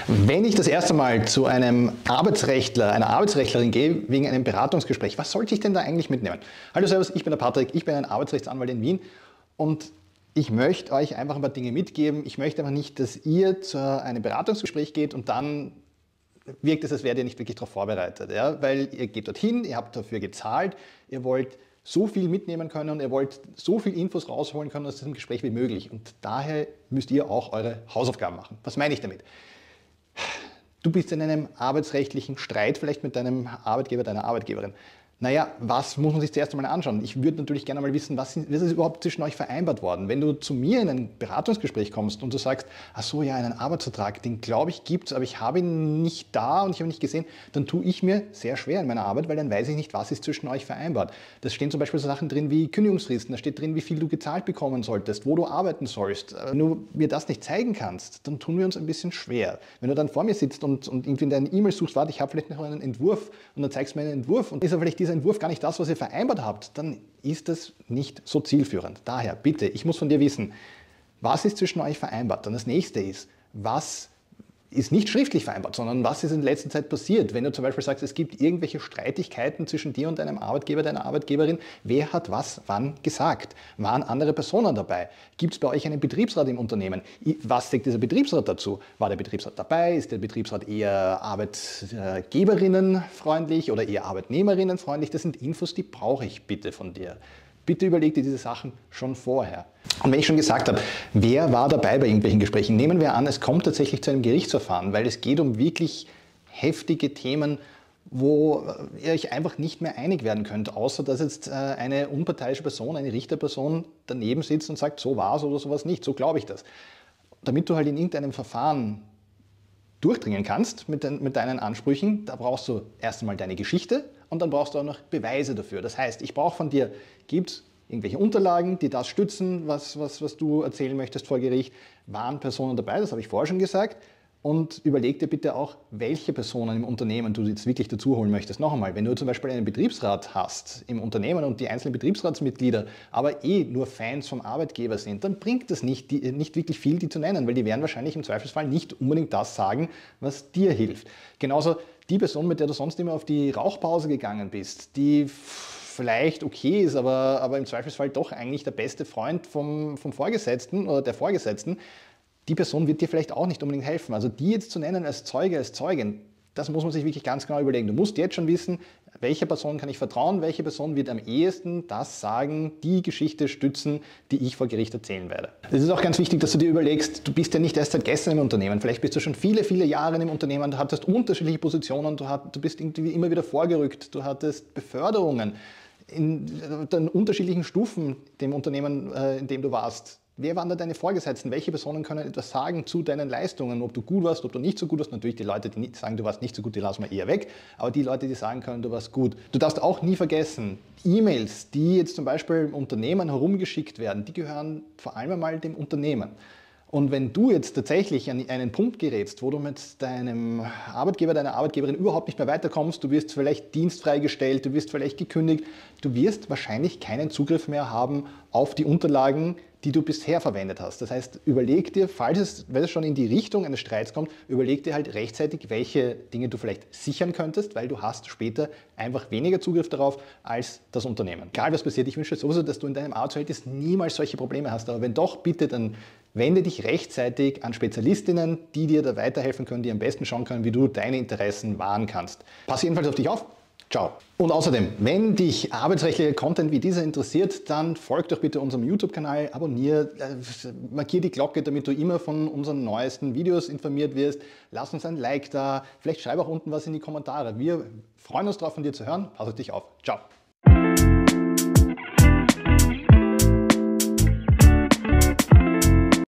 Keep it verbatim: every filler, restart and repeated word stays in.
Wenn ich das erste Mal zu einem Arbeitsrechtler, einer Arbeitsrechtlerin gehe, wegen einem Beratungsgespräch, was sollte ich denn da eigentlich mitnehmen? Hallo Servus, ich bin der Patrick, ich bin ein Arbeitsrechtsanwalt in Wien und ich möchte euch einfach ein paar Dinge mitgeben. Ich möchte einfach nicht, dass ihr zu einem Beratungsgespräch geht und dann wirkt es, als wärt ihr nicht wirklich darauf vorbereitet. Ja? Weil ihr geht dorthin, ihr habt dafür gezahlt, ihr wollt so viel mitnehmen können und ihr wollt so viel Infos rausholen können aus diesem Gespräch wie möglich. Und daher müsst ihr auch eure Hausaufgaben machen. Was meine ich damit? Du bist in einem arbeitsrechtlichen Streit vielleicht mit deinem Arbeitgeber, deiner Arbeitgeberin. Naja, was muss man sich zuerst einmal anschauen? Ich würde natürlich gerne mal wissen, was ist, was ist überhaupt zwischen euch vereinbart worden? Wenn du zu mir in ein Beratungsgespräch kommst und du sagst, ach so, ja, einen Arbeitsvertrag, den glaube ich gibt es, aber ich habe ihn nicht da und ich habe ihn nicht gesehen, dann tue ich mir sehr schwer in meiner Arbeit, weil dann weiß ich nicht, was ist zwischen euch vereinbart. Da stehen zum Beispiel so Sachen drin wie Kündigungsfristen, da steht drin, wie viel du gezahlt bekommen solltest, wo du arbeiten sollst. Wenn du mir das nicht zeigen kannst, dann tun wir uns ein bisschen schwer. Wenn du dann vor mir sitzt und, und irgendwie in deinen E-Mails suchst, warte, ich habe vielleicht noch einen Entwurf und dann zeigst du mir einen Entwurf und ist aber vielleicht dieser Entwurf gar nicht das, was ihr vereinbart habt, dann ist das nicht so zielführend. Daher, bitte, ich muss von dir wissen, was ist zwischen euch vereinbart? Dann das nächste ist, was ist nicht schriftlich vereinbart, sondern was ist in letzter Zeit passiert? Wenn du zum Beispiel sagst, es gibt irgendwelche Streitigkeiten zwischen dir und deinem Arbeitgeber, deiner Arbeitgeberin, wer hat was wann gesagt? Waren andere Personen dabei? Gibt es bei euch einen Betriebsrat im Unternehmen? Was sagt dieser Betriebsrat dazu? War der Betriebsrat dabei? Ist der Betriebsrat eher arbeitgeberinnenfreundlich oder eher arbeitnehmerinnenfreundlich? Das sind Infos, die brauche ich bitte von dir. Bitte überleg dir diese Sachen schon vorher. Und wenn ich schon gesagt habe, wer war dabei bei irgendwelchen Gesprächen? Nehmen wir an, es kommt tatsächlich zu einem Gerichtsverfahren, weil es geht um wirklich heftige Themen, wo ihr euch einfach nicht mehr einig werden könnt, außer dass jetzt eine unparteiische Person, eine Richterperson daneben sitzt und sagt, so war es oder sowas nicht, so glaube ich das. Damit du halt in irgendeinem Verfahren durchdringen kannst mit, den, mit deinen Ansprüchen, da brauchst du erst einmal deine Geschichte und dann brauchst du auch noch Beweise dafür. Das heißt, ich brauche von dir, gibt es irgendwelche Unterlagen, die das stützen, was, was, was du erzählen möchtest vor Gericht? Waren Personen dabei, das habe ich vorher schon gesagt. Und überleg dir bitte auch, welche Personen im Unternehmen du jetzt wirklich dazu holen möchtest. Noch einmal, wenn du zum Beispiel einen Betriebsrat hast im Unternehmen und die einzelnen Betriebsratsmitglieder aber eh nur Fans vom Arbeitgeber sind, dann bringt es nicht, die, nicht wirklich viel, die zu nennen, weil die werden wahrscheinlich im Zweifelsfall nicht unbedingt das sagen, was dir hilft. Genauso die Person, mit der du sonst immer auf die Rauchpause gegangen bist, die vielleicht okay ist, aber, aber im Zweifelsfall doch eigentlich der beste Freund vom, vom Vorgesetzten oder der Vorgesetzten, die Person wird dir vielleicht auch nicht unbedingt helfen. Also die jetzt zu nennen als Zeuge, als Zeugin, das muss man sich wirklich ganz genau überlegen. Du musst jetzt schon wissen, welcher Person kann ich vertrauen, welche Person wird am ehesten das sagen, die Geschichte stützen, die ich vor Gericht erzählen werde. Es ist auch ganz wichtig, dass du dir überlegst, du bist ja nicht erst seit gestern im Unternehmen, vielleicht bist du schon viele, viele Jahre im Unternehmen, du hattest unterschiedliche Positionen, du, hat, du bist irgendwie immer wieder vorgerückt, du hattest Beförderungen in den unterschiedlichen Stufen dem Unternehmen, in dem du warst. Wer waren da deine Vorgesetzten? Welche Personen können etwas sagen zu deinen Leistungen? Ob du gut warst, ob du nicht so gut warst? Natürlich die Leute, die sagen, du warst nicht so gut, die lassen wir eher weg. Aber die Leute, die sagen können, du warst gut. Du darfst auch nie vergessen, E-Mails, die jetzt zum Beispiel im Unternehmen herumgeschickt werden, die gehören vor allem einmal dem Unternehmen. Und wenn du jetzt tatsächlich an einen Punkt gerätst, wo du mit deinem Arbeitgeber, deiner Arbeitgeberin überhaupt nicht mehr weiterkommst, du wirst vielleicht dienstfreigestellt, du wirst vielleicht gekündigt, du wirst wahrscheinlich keinen Zugriff mehr haben auf die Unterlagen, die du bisher verwendet hast. Das heißt, überleg dir, falls es, wenn es schon in die Richtung eines Streits kommt, überleg dir halt rechtzeitig, welche Dinge du vielleicht sichern könntest, weil du hast später einfach weniger Zugriff darauf als das Unternehmen. Egal was passiert, ich wünsche dir sowieso, dass du in deinem Arbeitsverhältnis niemals solche Probleme hast. Aber wenn doch, bitte, dann wende dich rechtzeitig an Spezialistinnen, die dir da weiterhelfen können, die am besten schauen können, wie du deine Interessen wahren kannst. Pass jedenfalls auf dich auf. Ciao. Und außerdem, wenn dich arbeitsrechtlicher Content wie dieser interessiert, dann folg doch bitte unserem YouTube-Kanal, abonniere, äh, markier die Glocke, damit du immer von unseren neuesten Videos informiert wirst. Lass uns ein Like da, vielleicht schreib auch unten was in die Kommentare. Wir freuen uns darauf, von dir zu hören. Pass auf dich auf. Ciao.